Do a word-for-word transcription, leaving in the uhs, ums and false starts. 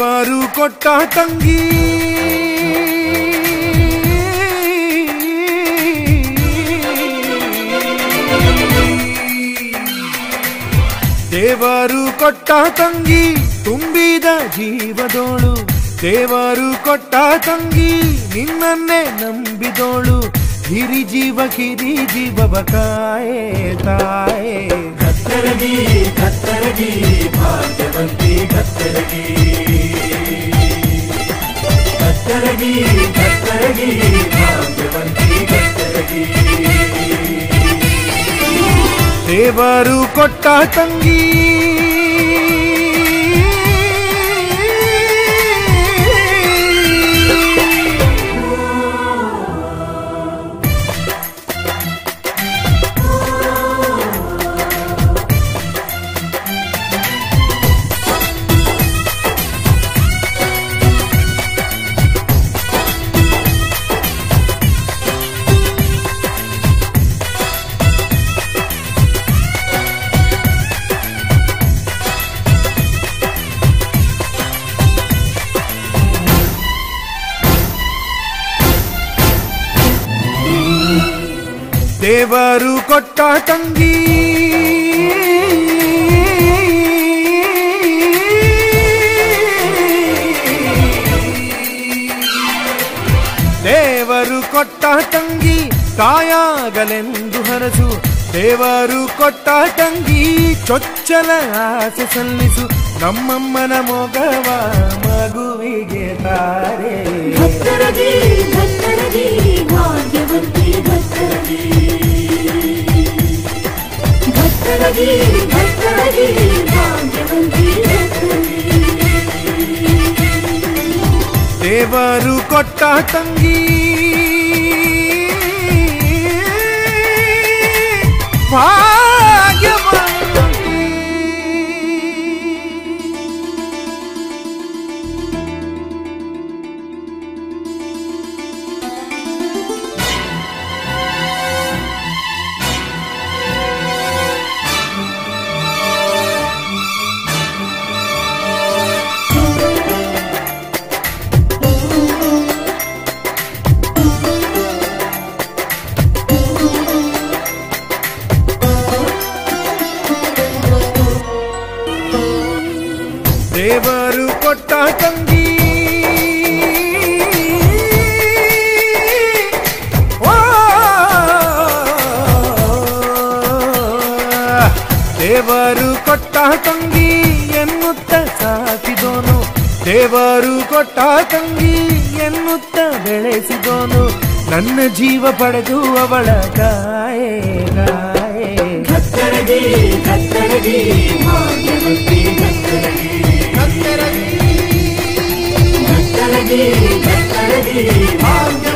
ದೇವರು ಕೊಟ್ಟ ತಂಗಿ ದೇವರು ಕೊಟ್ಟ ತಂಗಿ ತುಂಬಿದ ಜೀವದೋಳು ದೇವರು ಕೊಟ್ಟ ತಂಗಿ ನಿನ್ನನ್ನೇ ನಂಬಿದೋಳು ಹಿರಿ ಜೀವ ಕಿರಿ ಜೀವವ ಕಾಯೇ ತಾಯೇ ಕತ್ತರಗಿ ಕತ್ತರಗಿ ಭಾಗ್ಯವಂತಿ ಕತ್ತರಗಿ ಕತ್ತರಗಿ ಕತ್ತರಗಿ ಭಾಗ್ಯವಂತಿ ಕತ್ತರಗಿ ದೇವರು ಕೊಟ್ಟ ತಂಗಿ ದೇವರು ಕೊಟ್ಟ ತಂಗಿ ದೇವರು ಕೊಟ್ಟ ತಂಗಿ ಕಾಯಾಗಲೆಂದು ಹರಸು ದೇವರು ಕೊಟ್ಟ ತಂಗಿ ಚೊಚ್ಚಲ ಆಸೆ ಸಲ್ಲಿಸು ನಮ್ಮಮ್ಮನ ಮೊಗವ ಮಗುವಿಗೆ ತಾರೆ ಕತ್ತರಗಿ ಕತ್ತರಗಿ ಭಾಗ್ಯವಂತಿ ಕತ್ತರಗಿ ಕತ್ತರಗಿ ಕತ್ತರಗಿ ಭಾಗ್ಯವಂತಿ ಕತ್ತರಗಿ ದೇವರು ಕೊಟ್ಟ ತಂಗಿ ಭಾಗ್ಯವಂತಿ ದೇವರು ಕೊಟ್ಟ ತಂಗಿ ಓ ದೇವರು ಕೊಟ್ಟ ತಂಗಿ ಎನ್ನುತ್ತ ಸಾಕಿದೋನು ದೇವರು ಕೊಟ್ಟ ತಂಗಿ ಎನ್ನುತ್ತ ಬೆಳೆಸಿದೋನು ನನ್ನ ಜೀವ ಪಡೆದು ಅವಳ ಕಾಯೇ ಕಾಯೇ ಕತ್ತರಗಿ ಕತ್ತರಗಿ ಭಾಗ್ಯವಂತಿ ಕತ್ತರಗಿ ಕತ್ತರಗಿ ಕತ್ತರಗಿ ಕತ್ತರಗಿ ಭಾಗ್ಯ